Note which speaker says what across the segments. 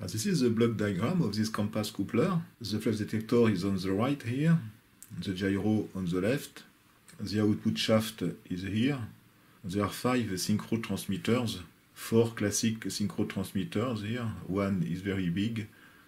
Speaker 1: This is the block diagram of this compass coupler. The flux detector is on the right here, the gyro on the left, the output shaft is here. There are 5 synchro transmitters, 4 classic synchro transmitters here, one is very big,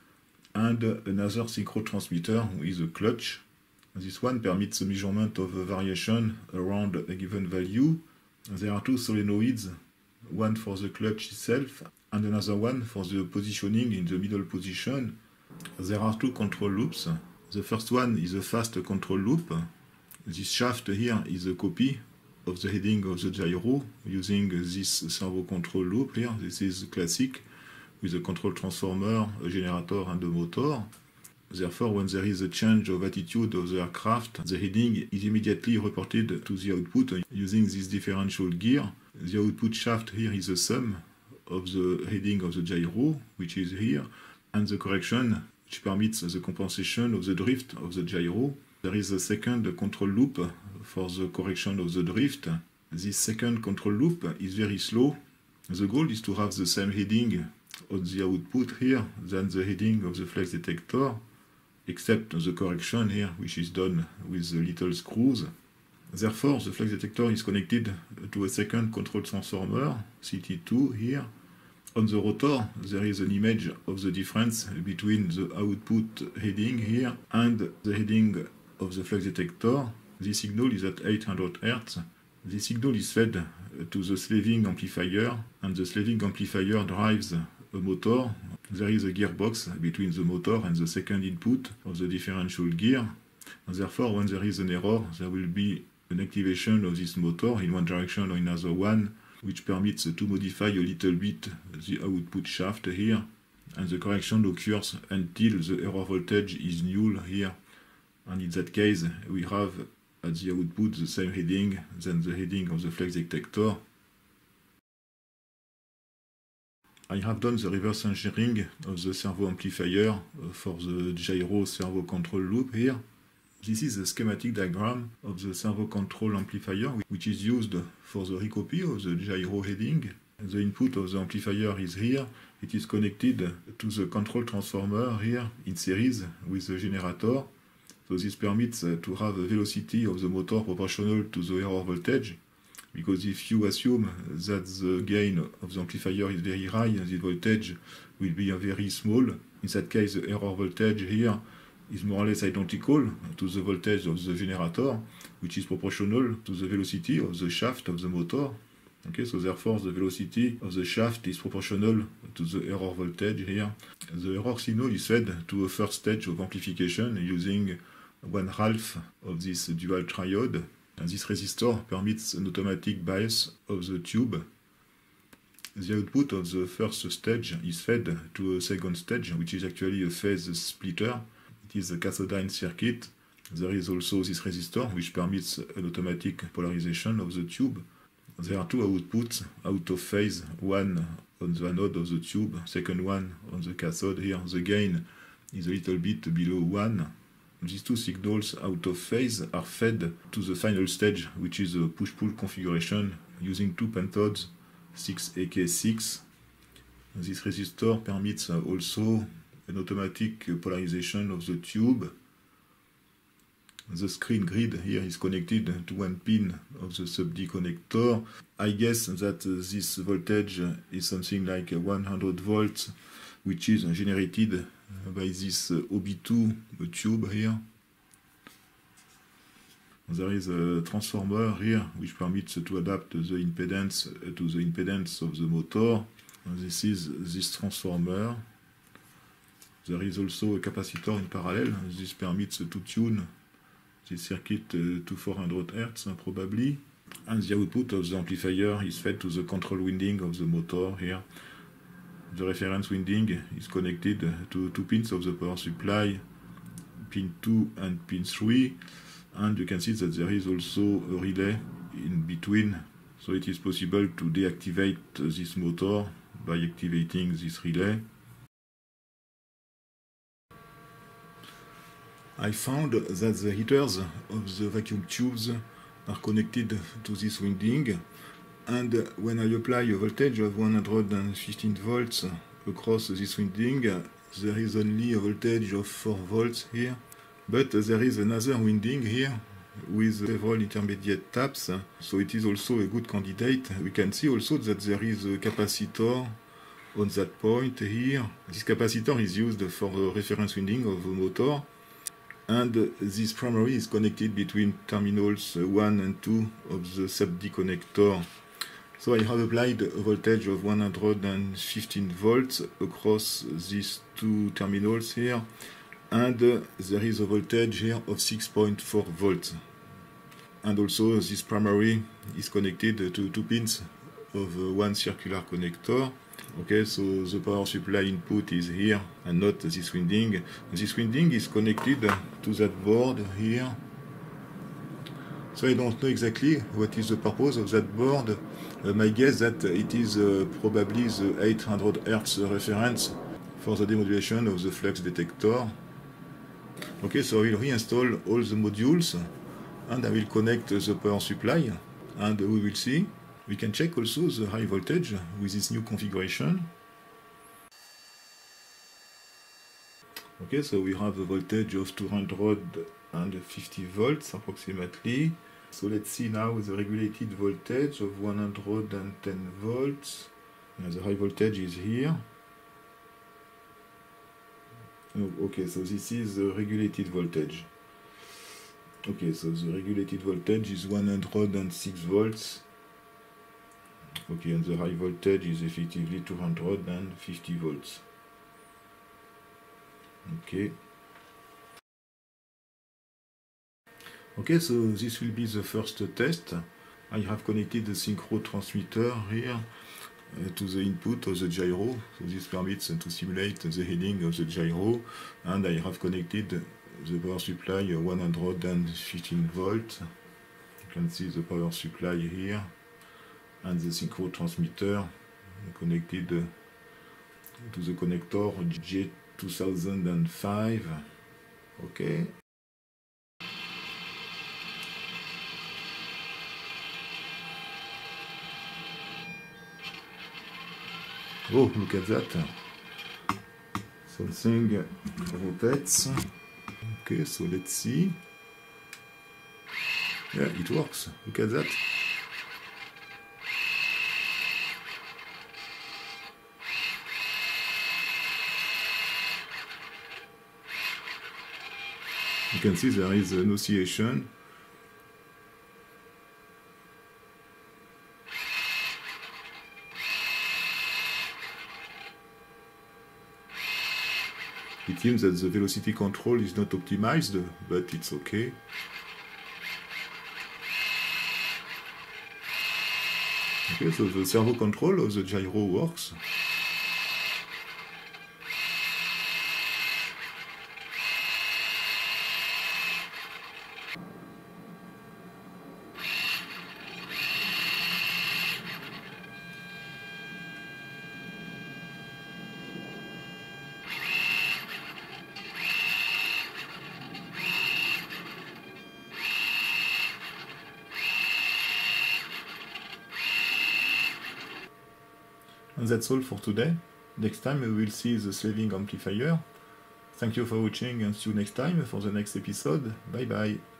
Speaker 1: and another synchro transmitter is a clutch. This one permits the measurement of a variation around a given value. There are 2 solenoids, one for the clutch itself and another one for the positioning in the middle position. There are 2 control loops. The first one is a fast control loop. This shaft here is a copy of the heading of the gyro using this servo control loop here. This is classic with a control transformer, a generator and a motor. Therefore, when there is a change of attitude of the aircraft, the heading is immediately reported to the output using this differential gear. The output shaft here is the sum of the heading of the gyro, which is here, and the correction, which permits the compensation of the drift of the gyro. There is a second control loop for the correction of the drift. This second control loop is very slow. The goal is to have the same heading on the output here than the heading of the flex detector, except the correction here, which is done with the little screws. Therefore, the flex detector is connected to a second control transformer, CT2 here. On the rotor, there is an image of the difference between the output heading here and the heading of the flex detector. This signal is at 800 Hz. This signal is fed to the slaving amplifier, and the slaving amplifier drives a motor. There is a gearbox between the motor and the second input of the differential gear. And therefore, when there is an error, there will be an activation of this motor in one direction or another one, which permits to modify a little bit the output shaft here. And the correction occurs until the error voltage is null here. And in that case, we have at the output the same heading than the heading of the flex detector. I have done the reverse engineering of the servo amplifier for the gyro servo control loop here. This is a schematic diagram of the servo control amplifier, which is used for the recopy of the gyro heading. The input of the amplifier is here. It is connected to the control transformer here in series with the generator. So this permits to have a velocity of the motor proportional to the error voltage. Because if you assume that the gain of the amplifier is very high, the voltage will be very small. In that case, the error voltage here is more or less identical to the voltage of the generator, which is proportional to the velocity of the shaft of the motor. Okay, so therefore the velocity of the shaft is proportional to the error voltage here. The error signal is fed to a first stage of amplification using 1/2 of this dual triode. And this resistor permits an automatic bias of the tube. The output of the first stage is fed to a second stage, which is actually a phase splitter. It is a cathodine circuit. There is also this resistor, which permits an automatic polarization of the tube. There are 2 outputs out of phase, one on the anode of the tube, second one on the cathode here. The gain is a little bit below 1. These 2 signals out of phase are fed to the final stage, which is a push-pull configuration using 2 pentodes, 6AK6. This resistor permits also an automatic polarization of the tube. The screen grid here is connected to 1 pin of the sub-D connector. I guess that this voltage is something like 100 volts, which is generated by this OB2 tube here. There is a transformer here which permits to adapt the impedance to the impedance of the motor. This is this transformer. There is also a capacitor in parallel. This permits to tune this circuit to 400 Hz probably. And the output of the amplifier is fed to the control winding of the motor here. The reference winding is connected to 2 pins of the power supply, pin 2 and pin 3, and you can see that there is also a relay in between, so it is possible to deactivate this motor by activating this relay. I found that the heaters of the vacuum tubes are connected to this winding, and when I apply a voltage of 115 volts across this winding there is only a voltage of 4 volts here, but there is another winding here with several intermediate taps, so it is also a good candidate. We can see also that there is a capacitor on that point here. This capacitor is used for the reference winding of the motor, and this primary is connected between terminals 1 and 2 of the sub-D connector. So I have applied a voltage of 115 volts across these two terminals here, and there is a voltage here of 6.4 volts. And also this primary is connected to 2 pins of one circular connector. Okay, so the power supply input is here and not this winding. This winding is connected to that board here. So I don't know exactly what is the purpose of that board. My guess that it is probably the 800 Hz reference for the demodulation of the flux detector. Okay, so I will reinstall all the modules and I will connect the power supply and we will see. We can check also the high voltage with this new configuration. Okay, so we have a voltage of 250 volts approximately. So let's see now the regulated voltage of 110 volts. And the high voltage is here. Oh, okay, so this is the regulated voltage. Okay, so the regulated voltage is 106 volts. Okay, and the high voltage is effectively 250 volts. Okay. Okay, so this will be the first test. I have connected the synchro transmitter here to the input of the gyro. So this permits to simulate the heading of the gyro. And I have connected the power supply 115 volts. You can see the power supply here. And the synchro transmitter connected to the connector J2005. Okay. Oh, look at that. Something rotates. Okay, so let's see. Yeah, it works. Look at that. You can see there is an oscillation. It seems that the velocity control is not optimized, but it's okay. Okay, so the servo control of the gyro works. And that's all for today. Next time we will see the Servo Amplifier. Thank you for watching and see you next time for the next episode. Bye bye.